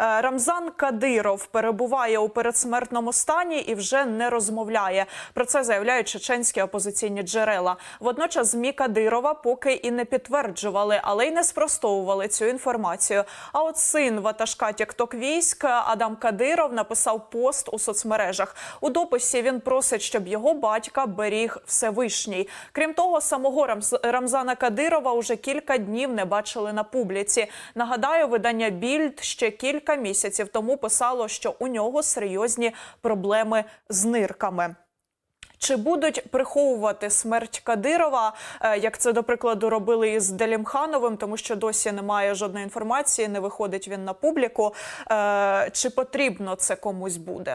Рамзан Кадиров перебуває у передсмертному стані і вже не розмовляє. Про це заявляють чеченські опозиційні джерела. Водночас ЗМІ Кадирова поки і не підтверджували, але й не спростовували цю інформацію. А от син ватажка тікток-військ Адам Кадиров написав пост у соцмережах. У дописі він просить, щоб його батька беріг Всевишній. Крім того, самого Рамзана Кадирова уже кілька днів не бачили на публіці. Нагадаю, видання «Більд» ще кілька місяців тому писало, що у нього серйозні проблеми з нирками. Чи будуть приховувати смерть Кадирова, як це, до прикладу, робили із Делімхановим, тому що досі немає жодної інформації, не виходить він на публіку. Чи потрібно це комусь буде?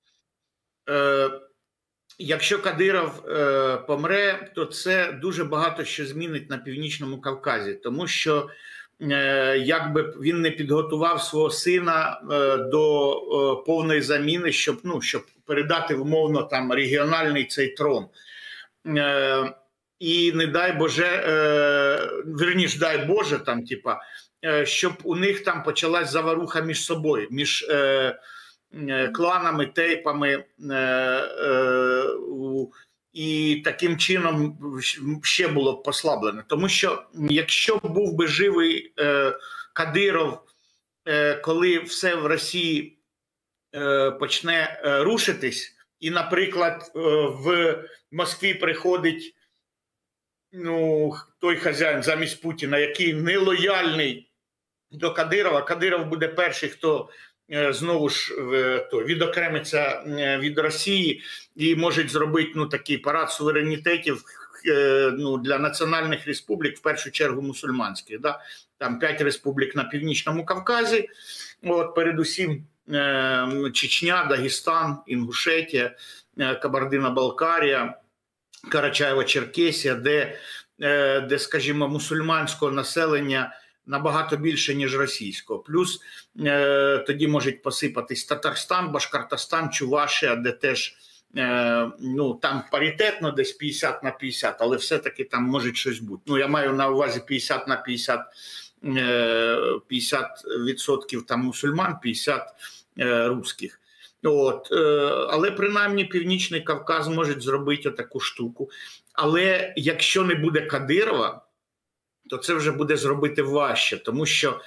Якщо Кадиров помре, то це дуже багато що змінить на Північному Кавказі, тому що якби він не підготував свого сина до повної заміни, щоб передати умовно там регіональний цей трон. І не дай Боже, вірніше, дай Боже, там, типа, щоб у них там почалась заваруха між собою, між кланами, тейпами, і таким чином ще було б послаблене. Тому що якщо був би живий Кадиров, коли все в Росії почне рушитись, і, наприклад, в Москві приходить той хазяїн замість Путіна, який нелояльний до Кадирова, Кадиров буде перший, хто знову ж відокремиться від Росії і можуть зробити такий парад суверенітетів для національних республік, в першу чергу мусульманських. Да? Там 5 республік на Північному Кавказі, передусім Чечня, Дагестан, Інгушетія, Кабардино-Балкарія, Карачаєво-Черкесія, де, скажімо, мусульманського населення набагато більше, ніж російського. Плюс тоді можуть посипатись Татарстан, Башкортостан, Чувашія, де теж там паритетно десь 50 на 50, але все-таки там може щось бути. Я маю на увазі 50 на 50, 50% там мусульман, 50 русських. Але принаймні Північний Кавказ може зробити таку штуку. Але якщо не буде Кадирова, то це вже буде зробити важче, тому що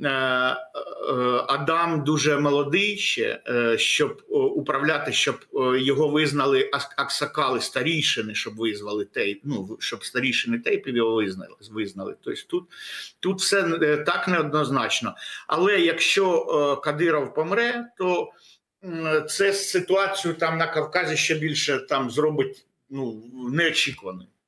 Адам дуже молодий ще, щоб управляти, щоб його визнали аксакали, старійшини, щоб визвали щоб старійшини тейпів його визнали. Тобто тут все так неоднозначно. Але якщо Кадиров помре, то це ситуацію там на Кавказі ще більше там зробить неочікуваною.